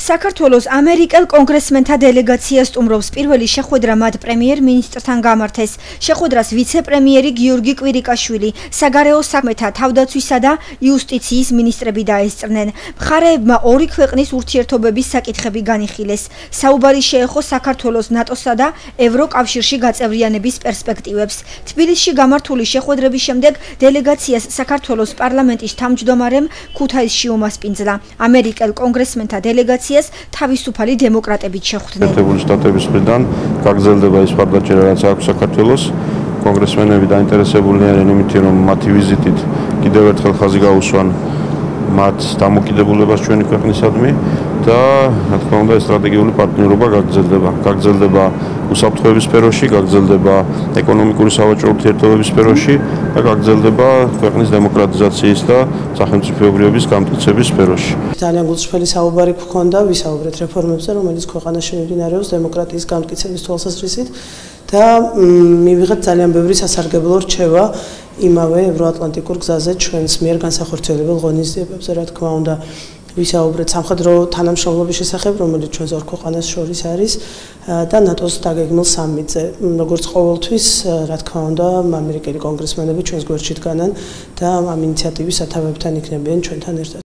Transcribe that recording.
საქართველოს ამერიკელ კონგრესმენთა დელეგაციას სტუმრობს პირველი შეხვედრა მათ პრემიერ-მინისტრთან გამართეს. შეხვედრას ვიცე-პრემიერი გიორგი კვირიკაშვილი, საგარეო საქმეთა, თავდაცვისა და იუსტიციის მინისტრები დაესწრნენ. მხარეებმა ორი ქვეყნის ურთიერთობების საკითხები განიხილეს. საუბარი შეეხო საქართველოს ნატოსა და ევროკავშირში გაწევრიანების პერსპექტივებს. თბილისში გამართული შეხვედრების შემდეგ დელეგაციას საქართველოს პარლამენტის თავმჯდომარემ ქუთაისში უმასპინძლა. ამერიკელ კონგრესმენთა დელეგაციას თავისუფალი დემოკრატებით შეხვდნენ. ერთებული შტატების მხრიდან გაგრძელდება ის მხარდაჭერა, რაც აქვს საქართველოს. კონგრესმენები დაინტერესებული არიან იმით, რომ მათი ვიზიტით კიდევ ერთხელ ხაზი გაუსვან მათ დამოკიდებულებას ჩვენი ქვეყნისადმი და რა თქმა უნდა სტრატეგიული პარტნიორობა გაგრძელდება უსაფრთხოების სფეროში, გაგრძელდება ეკონომიკური სავაჭრო ურთიერთობების სფეროში და გაგრძელდება ქვეყნის დემოკრატიზაციის და სახელმწიფოებრიობის გამტკიცების სფეროში. ძალიან გულწრფელი საუბარი გქონდა, ვისაუბრეთ რეფორმებზე, რომელიც ქვეყანაში მიმდინარეობს დემოკრატიის გამტკიცების თვალსაზრისით და მივიღეთ ძალიან ბევრი სასარგებლო რჩევა იმავე ევროატლანტიკურ გზაზე ჩვენს მიერ განსახორციელებელ ღონისძიებებზე, რა თქმა უნდა, ვისაუბრეთ სამხედრო თანამშრომლობის შესახებ, რომელიც ჩვენს ორ ქვეყანას შორის არის და ნატოს დაგეგმილ სამიტზე. როგორც ყოველთვის, რა თქმა უნდა, ამერიკელი კონგრესმენები ჩვენს გვერდში დგანან და ამ ინიციატივის სათავეებთან იქნებიან ჩვენთან ერთად.